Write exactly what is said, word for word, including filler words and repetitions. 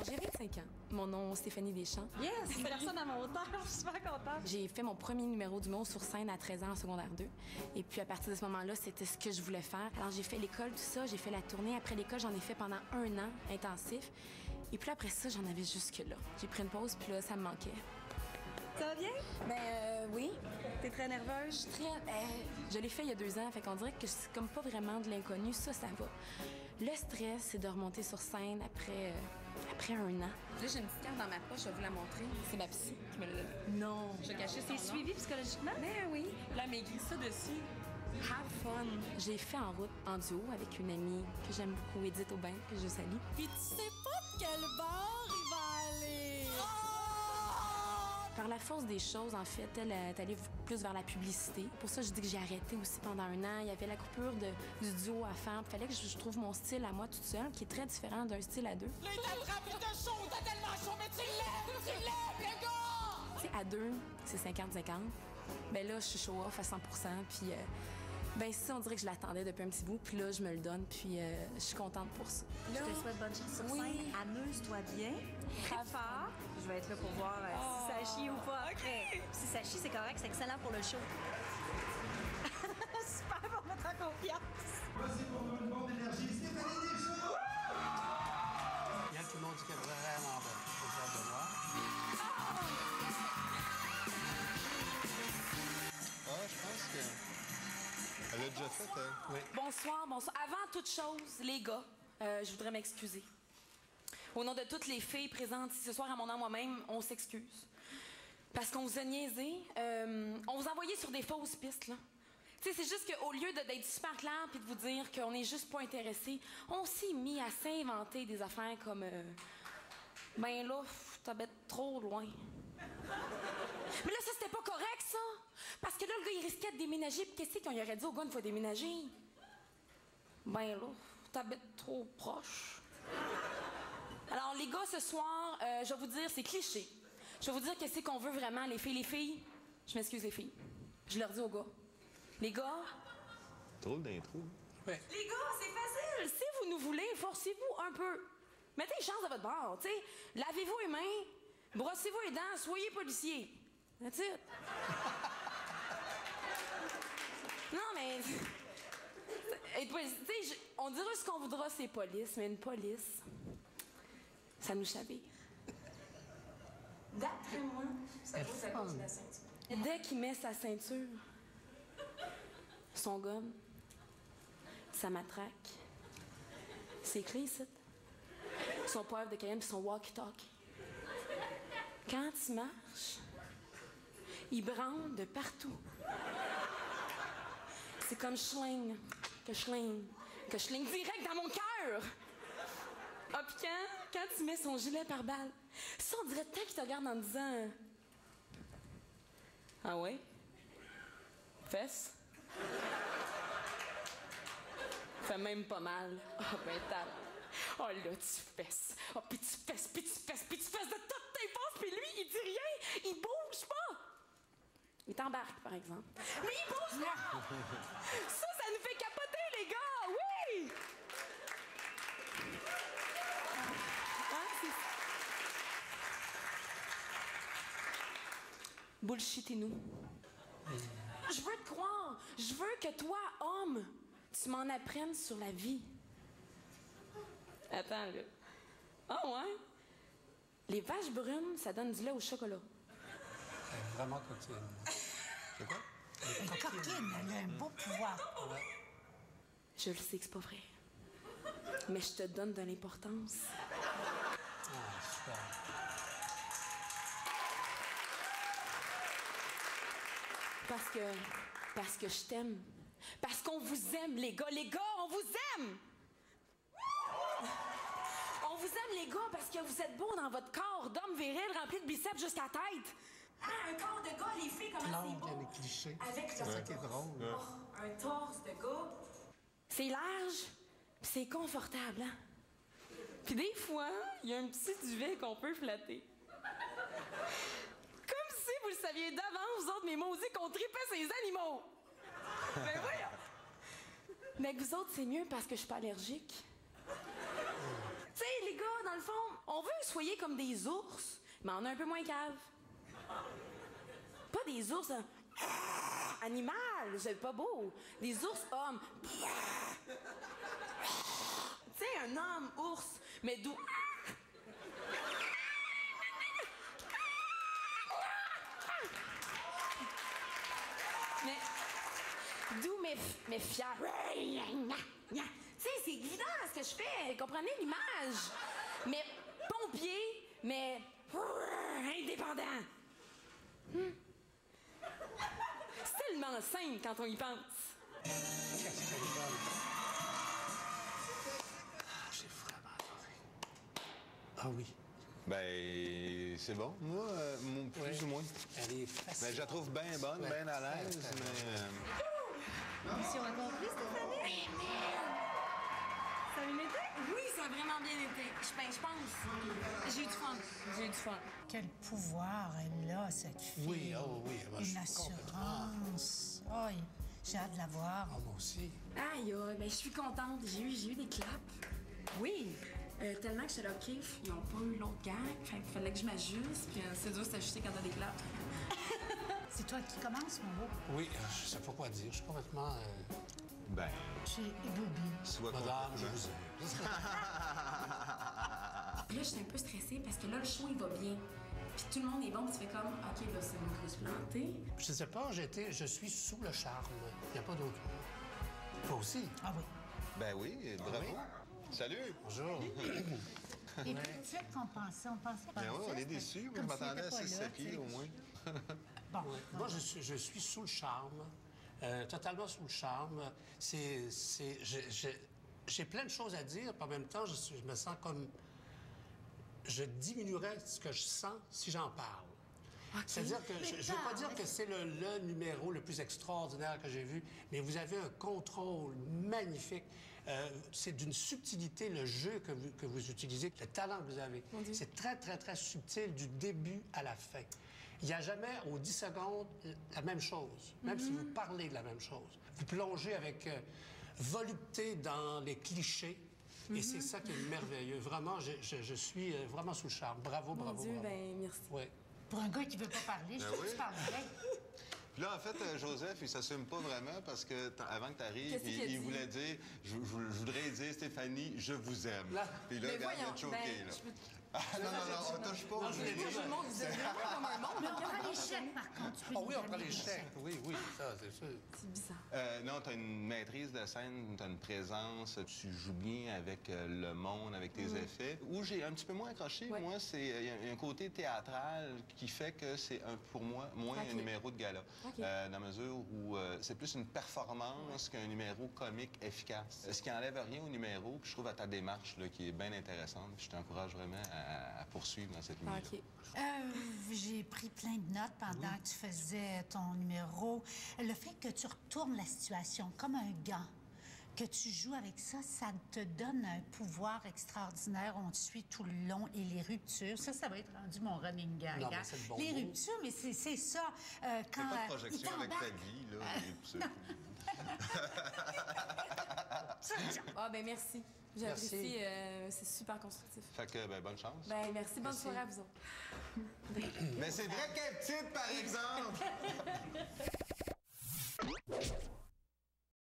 Alors, j'ai vingt-cinq ans. Mon nom, Stéphanie Deschamps. Yes, une personne à mon hauteur, je suis super contente. J'ai fait mon premier numéro d'humour sur scène à treize ans en secondaire deux. Et puis, à partir de ce moment-là, c'était ce que je voulais faire. Alors, j'ai fait l'école, tout ça. J'ai fait la tournée. Après l'école, j'en ai fait pendant un an intensif. Et puis après ça, j'en avais jusque-là. J'ai pris une pause, puis là, ça me manquait. Ça va bien? Ben, euh, oui. T'es très nerveuse? Je suis très... Euh, je l'ai fait il y a deux ans, fait qu'on dirait que c'est comme pas vraiment de l'inconnu. Ça, ça va. Le stress, c'est de remonter sur scène après, euh, après un an. Là, j'ai une petite carte dans ma poche, je vais vous la montrer. C'est ma psy qui me l'a donnée. Non. Je vais cacher son T'es nom. suivie psychologiquement? Ben oui. Là, elle m'a écrit ça dessus. Have fun. J'ai fait en route en duo avec une amie que j'aime beaucoup, Edith Aubin, que je salue. Puis tu sais pas de quel bord il va aller. Par la force des choses, en fait, elle est allée plus vers la publicité. Pour ça, je dis que j'ai arrêté aussi pendant un an. Il y avait la coupure de, du duo à faire. Il fallait que je, je trouve mon style à moi toute seule, qui est très différent d'un style à deux. Là, il t'attrape, il te chaud, t'as tellement chaud, mais tu lèves, tu lèves, le gars! Tu sais, à deux, c'est cinquante cinquante. Ben là, je suis show off à cent pour cent. Puis, euh, ben ça, on dirait que je l'attendais depuis un petit bout. Puis là, je me le donne. Puis, euh, je suis contente pour ça. Je te souhaite bonne chance sur Oui. scène. Amuse-toi bien. Très fort. Je vais être là pour voir euh, si ça chie ou pas après. Si ça chie, c'est correct, c'est excellent pour le show. Super pour mettre en confiance. Voici pour nous une bombe d'énergie, Stéphanie Deschamps! Il y a tout le monde dit qu'elle est vraiment bonne. Faut le faire de voir. Ah, je pense que... Elle a déjà fait, hein? Oui. Bonsoir, bonsoir. Avant toute chose, les gars, euh, je voudrais m'excuser. Au nom de toutes les filles présentes ici ce soir, à mon nom moi-même, on s'excuse. Parce qu'on vous a niaisé. Euh, on vous a envoyé sur des fausses pistes, là. Tu sais, c'est juste qu'au lieu de- d'être super clair puis de vous dire qu'on n'est juste pas intéressé, on s'est mis à s'inventer des affaires comme... Euh, ben là, pff, t'habites trop loin. Mais là, ça, c'était pas correct, ça! Parce que là, le gars, il risquait de déménager, puis qu'est-ce qu'on aurait dit au gars une fois déménager? Ben là, t'habites trop proche. Alors, les gars, ce soir, euh, je vais vous dire, c'est cliché. Je vais vous dire qu'est-ce qu'on veut vraiment, les filles. Les filles, je m'excuse, les filles. Je leur dis aux gars. Les gars... Drôle d'intro. Les gars, c'est facile! Si vous nous voulez, forcez-vous un peu. Mettez les chances de votre bord, tu sais. Lavez-vous les mains, brossez-vous les dents, soyez policiers. That's it. Non, mais... Et puis, tu sais, je- on dira ce qu'on voudra, c'est police, mais une police, ça nous chavire. D'après moi, ça cause à cause de la ceinture. Dès qu'il met sa ceinture, son gun, sa matraque, ses clés ici, son poivre de Cayenne puis son walkie-talkie. Quand il marche, il branle de partout. C'est comme schling, que schling, que schling direct dans mon cœur. Ah, puis quand, quand il met son gilet par balle, ça, on dirait tant qu'il te regarde en disant... Ah ouais? Fesse? Fait même pas mal. Ah, oh, ben, t'as... Oh là, tu fesses. Oh, puis tu fesses, puis tu fesses, puis tu fesses de toutes tes forces, puis lui, il dit rien. Il bouge pas. Il t'embarque, par exemple. Mais il bouge pas! Ça, ça nous fait capoter, les gars! Oui! Hein, c'est... Bullshitez-nous. Je veux te croire. Je veux que toi, homme, tu m'en apprennes sur la vie. Attends, là. Ah ouais? Les vaches brunes, ça donne du lait au chocolat. Elle est vraiment coquine. C'est quoi? Une coquine, elle a un beau pouvoir. Je le sais que c'est pas vrai. Mais je te donne de l'importance. Ah, super. Parce que... Parce que je t'aime. Parce qu'on vous aime, les gars. Les gars, on vous aime! On vous aime, les gars, parce que vous êtes beaux dans votre corps d'homme viril rempli de biceps jusqu'à la tête. Ah, un corps de gars, les filles, comment c'est Non, beau. il y a des clichés. Avec C'est ça qui est drôle. Ouais. Oh, un torse de gars. C'est large, pis c'est confortable, hein? Puis des fois, il y a un petit duvet qu'on peut flatter. Comme si vous le saviez d'avance, vous autres, mes maudits, qu'on tripait ces animaux. Ben voyons. Mais que vous autres, c'est mieux parce que je suis pas allergique. Tu sais, les gars, dans le fond, on veut soyez comme des ours, mais en un peu moins cave. Pas des ours hein, animal, c'est pas beau. Des ours hommes. Tu sais, un homme ours, mais doux. Mais doux, mais, mais fier. Tu sais, c'est évident ce que je fais. Comprenez l'image? Mais pompier, mais indépendant. Hmm. C'est tellement simple quand on y pense. Qu'est-ce qu'elle est bonne. Ah, j'ai vraiment adoré. Ah oui. Ben, c'est bon. Moi, euh, mon- plus Ouais. ou moins. Elle est facile. Ben, je la trouve bien bonne, Ouais. bien à l'aise, Ouais, mais... euh, Mission accomplie, Stéphanie? Ça a bien été? Oui, ça a vraiment bien été. Je, ben, je pense. J'ai eu du fun. J'ai eu du fun. Quel pouvoir elle a, cette fille. Oui, oh oui, ben, je Une suis complètement... assurance. Oh, j'ai hâte de la voir. Ah, moi aussi. Aïe, aïe, ben je suis contente. J'ai eu, j'ai eu des claps. Oui. Euh, tellement que j'étais là, OK, ils n'ont pas eu l'autre gang. Fait qu'il fallait que je m'ajuste. Puis euh, c'est dur de s'ajuster quand t'as des claps. C'est toi qui commences, mon beau. Oui, euh, je sais pas quoi dire. Je suis complètement... euh, Ben, J'ai éboubi. soit Madame, je complètement. vous aime. Puis là, j'étais un peu stressée parce que là, le show, il va bien. Puis tout le monde est bon. Puis tu fais comme, OK, là, c'est bon, je vais se planter. Je sais pas, j'étais, je suis sous le charme. Il n'y a pas d'autre mot. Toi aussi. Ah oui. Ben oui, bravo. oui? Salut. Bonjour. Et plus vite qu'on pensait, on pensait Ben qu'on oui, on pensait, est déçus. Moi, je comme m'attendais à s'il était six pas là, sept pieds tu sais. au moins. Bon, Moi, je suis, je suis sous le charme, euh, totalement sous le charme. C'est, c'est, je- je- j'ai plein de choses à dire, puis en même temps, je, suis- je me sens comme... Je diminuerais ce que je sens si j'en parle. C'est-à-dire que je ne veux pas dire que c'est le, le numéro le plus extraordinaire que j'ai vu, mais vous avez un contrôle magnifique. Euh, c'est d'une subtilité, le jeu que vous, que vous utilisez, le talent que vous avez. C'est très, très, très subtil du début à la fin. Il n'y a jamais, aux dix secondes, la même chose, même si vous parlez de la même chose. Vous plongez avec euh, volupté dans les clichés, et c'est ça qui est merveilleux. Vraiment, je, je- je suis euh, vraiment sous le charme. Bravo, Mon bravo, Dieu, bravo. ben merci. Oui. pour un gars qui veut pas parler, je Ben trouve que oui. tu parles bien. Puis là, en fait, euh, Joseph, il s'assume pas vraiment parce que t- avant que tu arrives, Qu'est-ce il, qu'il a il dit? voulait dire je, je- je voudrais dire, Stéphanie, je vous aime. Là. Puis là, Mais regarde, il a voyons, choqué, ben, là. je peux- Ah, non, non, non, on touche pas. Non, je l'ai dit. Tout le monde, vous êtes vraiment comme un monde. Mais on prend les chèques, par contre. Tu peux Ah nous oui, on donner prend les des chèques. Oui, oui, ça, c'est sûr. C'est bizarre. Euh, non, tu as une maîtrise de scène, tu as une présence, tu joues bien avec euh, le monde, avec tes effets. Où j'ai un petit peu moins accroché, Ouais. moi, c'est il y a un côté théâtral qui fait que c'est un- pour moi moins Ok. un numéro de gala. Ok. Euh, dans la mesure où euh, c'est plus une performance qu'un numéro comique efficace. Ce qui enlève rien au numéro, puis je trouve à ta démarche là, qui est bien intéressante. Puis je t'encourage vraiment à, à poursuivre dans cette Ah, ligne-là. OK. Euh, j'ai pris plein de notes pendant que tu faisais ton numéro. Le fait que tu retournes la situation comme un gant, que tu joues avec ça, ça te donne un pouvoir extraordinaire. On te suit tout le long et les ruptures, ça, ça va être rendu mon running gag. Non, mais hein. c'est le bon les mot. ruptures, mais c'est c'est ça. Euh, quand T'as pas euh, de projection il avec ta t'embarque- vie, là. et puis c'est- Ah, ben merci. J'apprécie. Merci. euh, c'est super constructif. Fait que, ben, bonne chance. Ben merci, bonne soirée à vous autres. Mais c'est vrai qu'elle est petite, par exemple!